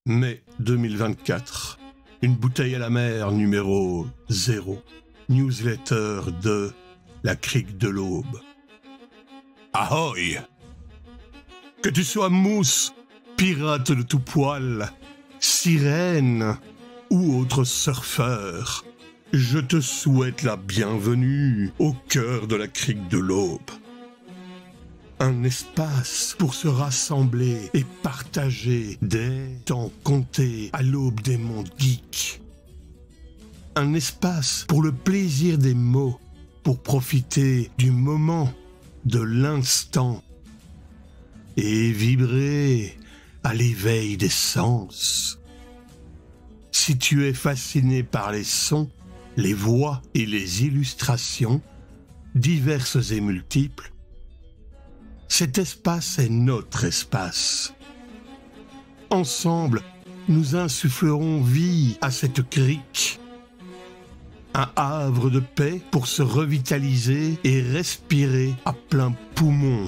Mai 2024. Une bouteille à la mer numéro 0. Newsletter de La Crique de l'Aube. Ahoy! Que tu sois mousse, pirate de tout poil, sirène ou autre surfeur, je te souhaite la bienvenue au cœur de la Crique de l'Aube. Un espace pour se rassembler et partager des temps comptés à l'aube des mondes geeks. Un espace pour le plaisir des mots, pour profiter du moment, de l'instant et vibrer à l'éveil des sens. Si tu es fasciné par les sons, les voix et les illustrations, diverses et multiples, cet espace est notre espace. Ensemble, nous insufflerons vie à cette crique. Un havre de paix pour se revitaliser et respirer à plein poumon.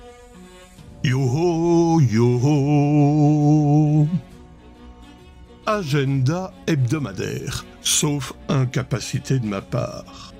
Yo-ho, yo-ho. Agenda hebdomadaire, sauf incapacité de ma part.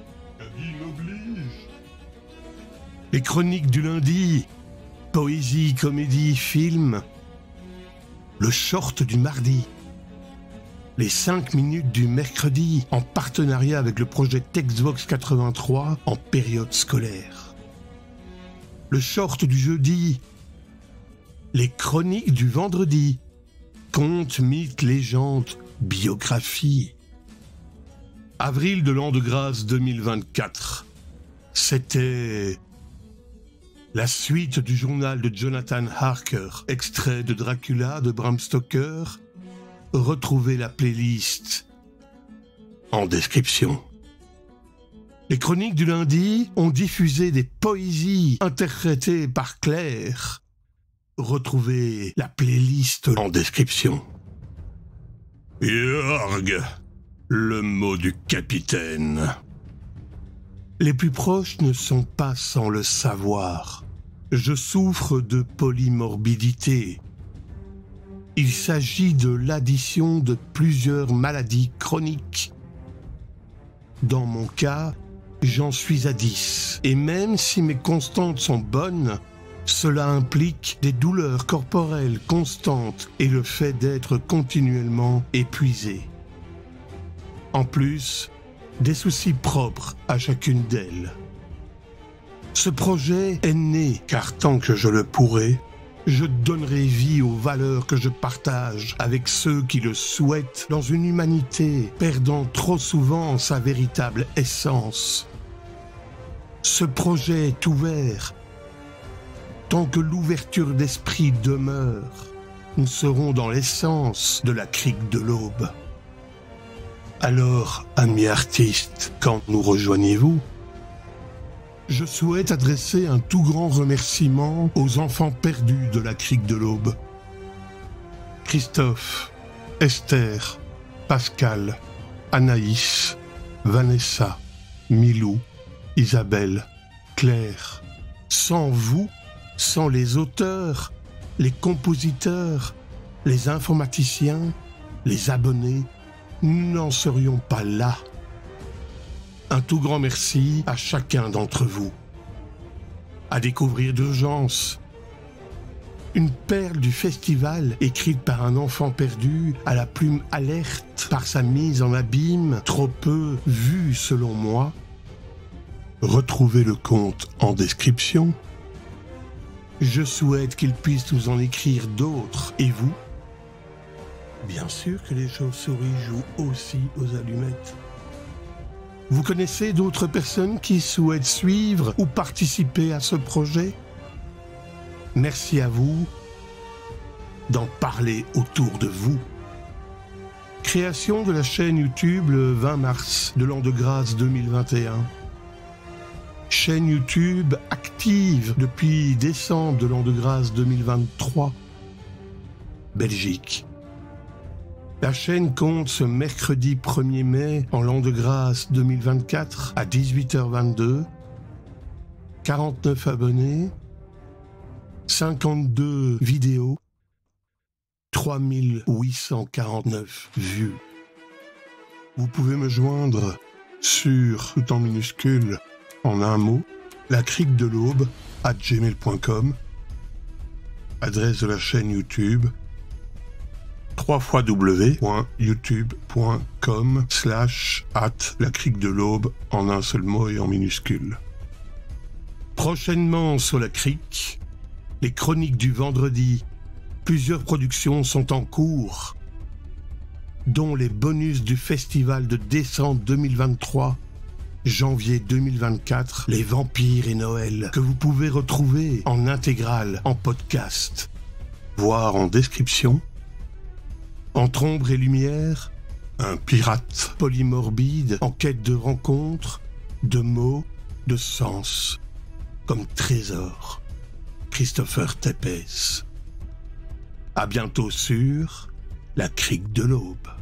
Les chroniques du lundi, poésie, comédie, film. Le short du mardi. Les 5 minutes du mercredi en partenariat avec le projet Textvox 83 en période scolaire. Le short du jeudi. Les chroniques du vendredi. Contes, mythes, légendes, biographies. Avril de l'an de grâce 2024. C'était la suite du journal de Jonathan Harker, extrait de Dracula de Bram Stoker. Retrouvez la playlist en description. Les chroniques du lundi ont diffusé des poésies interprétées par Claire. Retrouvez la playlist en description. Yorg, le mot du capitaine. Les plus proches ne sont pas sans le savoir. Je souffre de polymorbidité. Il s'agit de l'addition de plusieurs maladies chroniques. Dans mon cas, j'en suis à 10. Et même si mes constantes sont bonnes, cela implique des douleurs corporelles constantes et le fait d'être continuellement épuisé. En plus, des soucis propres à chacune d'elles. Ce projet est né car tant que je le pourrai, je donnerai vie aux valeurs que je partage avec ceux qui le souhaitent dans une humanité perdant trop souvent sa véritable essence. Ce projet est ouvert. Tant que l'ouverture d'esprit demeure, nous serons dans l'essence de la crique de l'aube. Alors, amis artistes, quand nous rejoignez-vous? Je souhaite adresser un tout grand remerciement aux enfants perdus de la crique de l'aube. Christophe, Esther, Pascal, Anaïs, Vanessa, Milou, Isabelle, Claire. Sans vous, sans les auteurs, les compositeurs, les informaticiens, les abonnés, nous n'en serions pas là. Un tout grand merci à chacun d'entre vous. À découvrir d'urgence. Une perle du festival écrite par un enfant perdu à la plume alerte par sa mise en abîme trop peu vue selon moi. Retrouvez le compte en description. Je souhaite qu'il puisse nous en écrire d'autres. Et vous? Bien sûr que les chauves-souris jouent aussi aux allumettes. Vous connaissez d'autres personnes qui souhaitent suivre ou participer à ce projet? Merci à vous d'en parler autour de vous. Création de la chaîne YouTube le 20 mars de l'an de grâce 2021. Chaîne YouTube active depuis décembre de l'an de grâce 2023. Belgique. La chaîne compte ce mercredi 1er mai en l'an de grâce 2024 à 18h22, 49 abonnés, 52 vidéos, 3849 vues. Vous pouvez me joindre sur, tout en minuscule, en un mot, lacriquedeLaube@gmail.com, adresse de la chaîne YouTube, www.youtube.com/lacriquedeLaube en un seul mot et en minuscule. Prochainement sur la crique, les chroniques du vendredi. Plusieurs productions sont en cours, dont les bonus du festival de décembre 2023, janvier 2024, Les Vampires et Noël, que vous pouvez retrouver en intégrale, en podcast, voire en description. Entre ombre et lumière, un pirate polymorbide en quête de rencontres, de mots, de sens, comme trésor. Christopher Tepes. À bientôt sur La Crique de l'Aube.